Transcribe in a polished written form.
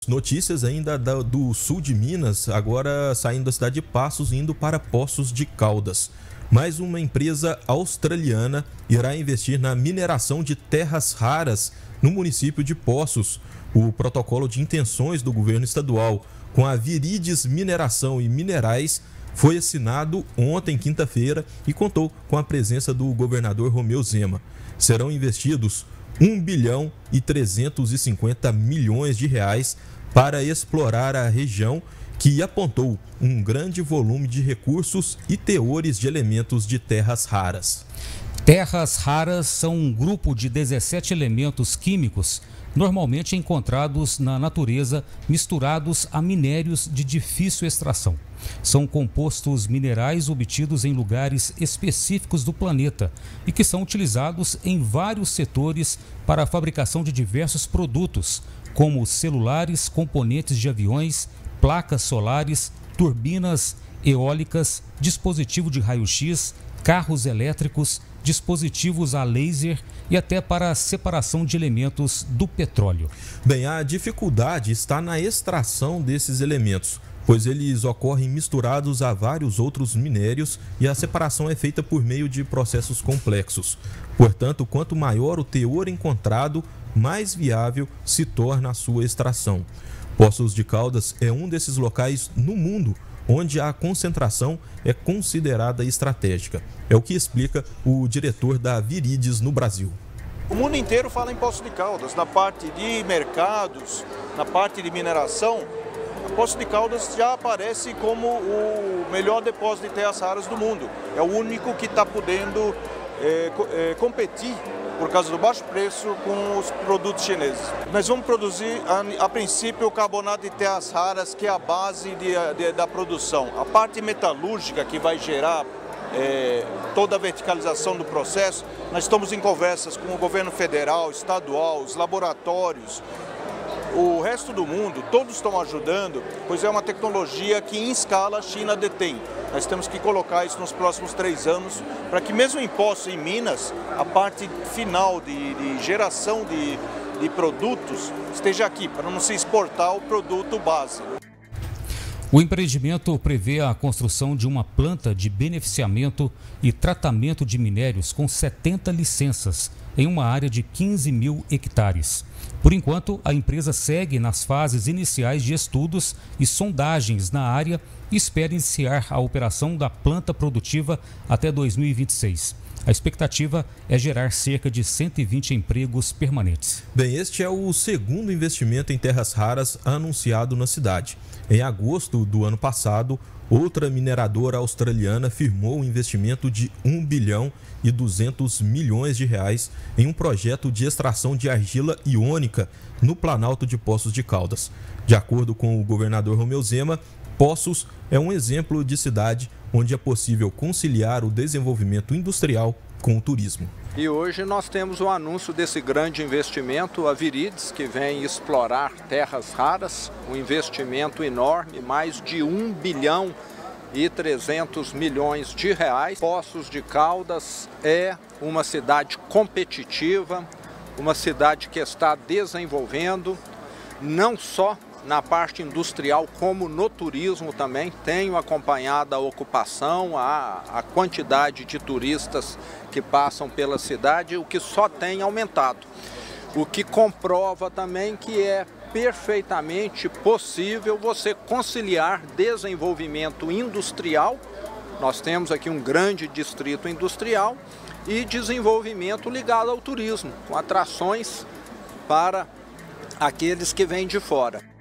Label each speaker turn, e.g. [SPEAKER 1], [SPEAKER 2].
[SPEAKER 1] Notícias ainda do sul de Minas, agora saindo da cidade de Passos e indo para Poços de Caldas. Mais uma empresa australiana irá investir na mineração de terras raras no município de Poços. O protocolo de intenções do governo estadual com a Viridies Mineração e Minerais foi assinado ontem, quinta-feira, e contou com a presença do governador Romeu Zema. Serão investidos 1 bilhão e 350 milhões de reais para explorar a região que apontou um grande volume de recursos e teores de elementos de terras raras.
[SPEAKER 2] Terras raras são um grupo de 17 elementos químicos normalmente encontrados na natureza misturados a minérios de difícil extração. São compostos minerais obtidos em lugares específicos do planeta e que são utilizados em vários setores para a fabricação de diversos produtos, como celulares, componentes de aviões, placas solares, turbinas eólicas, dispositivo de raio-x, carros elétricos, dispositivos a laser e até para a separação de elementos do petróleo.
[SPEAKER 1] Bem, a dificuldade está na extração desses elementos, pois eles ocorrem misturados a vários outros minérios e a separação é feita por meio de processos complexos. Portanto, quanto maior o teor encontrado, mais viável se torna a sua extração. Poços de Caldas é um desses locais no mundo onde a concentração é considerada estratégica. É o que explica o diretor da Viridies no Brasil.
[SPEAKER 3] O mundo inteiro fala em Poços de Caldas, na parte de mercados, na parte de mineração. Poços de Caldas já aparece como o melhor depósito de terras raras do mundo. É o único que está podendo competir, por causa do baixo preço, com os produtos chineses. Nós vamos produzir, a princípio, o carbonato de terras raras, que é a base da produção. A parte metalúrgica, que vai gerar toda a verticalização do processo, nós estamos em conversas com o governo federal, estadual, os laboratórios. O resto do mundo, todos estão ajudando, pois é uma tecnologia que em escala a China detém. Nós temos que colocar isso nos próximos 3 anos, para que mesmo em Poços, em Minas, a parte final de geração de produtos esteja aqui, para não se exportar o produto base.
[SPEAKER 2] O empreendimento prevê a construção de uma planta de beneficiamento e tratamento de minérios com 70 licenças, em uma área de 15 mil hectares. Por enquanto, a empresa segue nas fases iniciais de estudos e sondagens na área e espera iniciar a operação da planta produtiva até 2026. A expectativa é gerar cerca de 120 empregos permanentes.
[SPEAKER 1] Bem, este é o segundo investimento em terras raras anunciado na cidade. Em agosto do ano passado, outra mineradora australiana firmou um investimento de 1 bilhão e 200 milhões de reais em um projeto de extração de argila iônica no Planalto de Poços de Caldas. De acordo com o governador Romeu Zema, Poços é um exemplo de cidade onde é possível conciliar o desenvolvimento industrial com o turismo.
[SPEAKER 4] E hoje nós temos o anúncio desse grande investimento, a Viridies, que vem explorar terras raras, um investimento enorme, mais de 1 bilhão e 300 milhões de reais. Poços de Caldas é uma cidade competitiva, uma cidade que está desenvolvendo, não só na parte industrial, como no turismo também. Tenho acompanhado a ocupação, a quantidade de turistas que passam pela cidade, o que só tem aumentado. O que comprova também que é perfeitamente possível você conciliar desenvolvimento industrial, nós temos aqui um grande distrito industrial, e desenvolvimento ligado ao turismo, com atrações para aqueles que vêm de fora.